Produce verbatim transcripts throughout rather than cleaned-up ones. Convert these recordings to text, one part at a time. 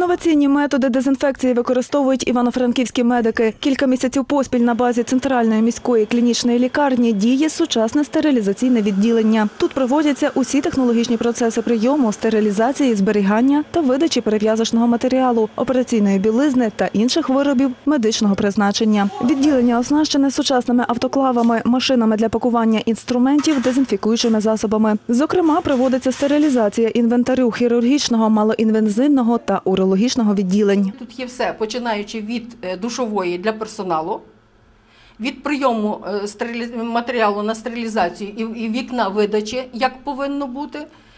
Інноваційні методи дезінфекції використовують івано-франківські медики. Кілька місяців поспіль на базі Центральної міської клінічної лікарні діє сучасне стерилізаційне відділення. Тут проводяться усі технологічні процеси прийому, стерилізації, зберігання та видачі перев'язочного матеріалу, операційної білизни та інших виробів медичного призначення. Відділення оснащене сучасними автоклавами, машинами для пакування інструментів, дезінфікуючими засобами. Зокрема, проводиться стерилізація інвентарю хірургічного, малоінвазивного та урологічного відділень. Тут є все, починаючи від душової для персоналу, від прийому матеріалу на стерилізацію і вікна видачі, як повинно бути.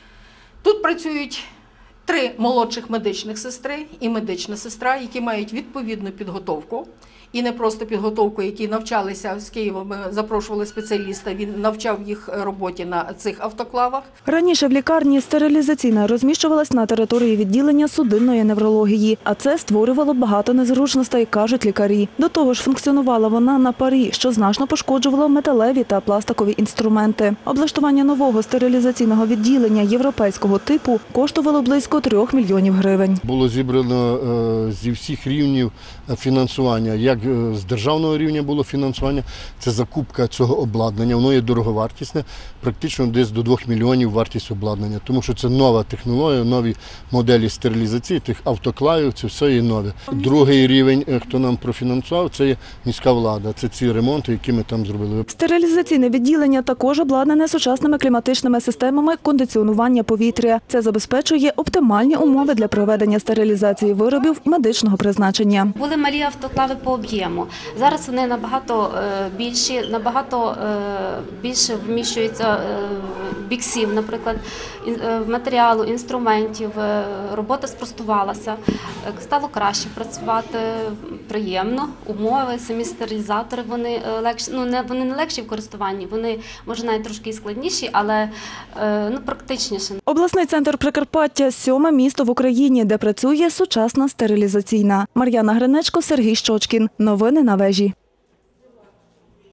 Тут працюють три молодших медичних сестри і медична сестра, які мають відповідну підготовку. І не просто підготовку, які навчалися з Києва, ми запрошували спеціаліста, він навчав їх роботі на цих автоклавах. Раніше в лікарні стерилізаційна розміщувалась на території відділення судинної неврології, а це створювало багато незручностей, кажуть лікарі. До того ж, функціонувала вона на парі, що значно пошкоджувало металеві та пластикові інструменти. Облаштування нового стерилізаційного відділення європейського типу коштувало близько трьох мільйонів гривень. Було зібрано зі всіх рівнів фінансування, як з державного рівня було фінансування, це закупка цього обладнання, воно є дороговартісне, практично десь до двох мільйонів вартість обладнання, тому що це нова технологія, нові моделі стерилізації, тих автоклавів, це все є нове. Другий рівень, хто нам профінансував, це є міська влада, це ці ремонти, які ми там зробили. Стерилізаційне відділення також обладнане сучасними кліматичними системами кондиціонування повітря. Це забезпечує оптимальні умови для проведення стерилізації виробів медичного призначення. Були малі автоклави по об'єму. Зараз вони набагато більші, набагато більше вміщуються біксів, наприклад, матеріалу, інструментів. Робота спростувалася, стало краще працювати, приємно. Умови, самі стерилізатори, вони легші, ну не вони не легші в користуванні, вони може навіть трошки і складніші, але ну практичніше. Обласний центр Прикарпаття – сьоме місто в Україні, де працює сучасна стерилізаційна. Мар'яна Гринечко, Сергій Щочкін. Новини на вежі.